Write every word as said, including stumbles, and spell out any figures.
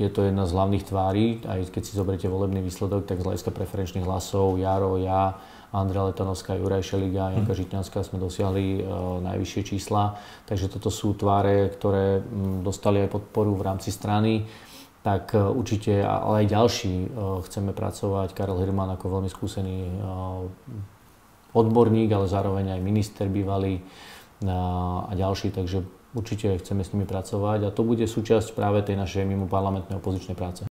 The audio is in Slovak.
je to jedna z hlavných tvárí, aj keď si zoberiete volebný výsledok, tak z hľadiska preferenčných hlasov Jaro, ja, Andrea Letanovská, Juraj Šeliga, Janka Žitňanská sme dosiahli uh, najvyššie čísla. Takže toto sú tváre, ktoré um, dostali aj podporu v rámci strany. Tak uh, určite, ale aj ďalší uh, chceme pracovať. Karel Hirman ako veľmi skúsený uh, odborník, ale zároveň aj minister bývalý uh, a ďalší. Takže určite chceme s nimi pracovať a to bude súčasť práve tej našej mimo parlamentnej opozičnej práce.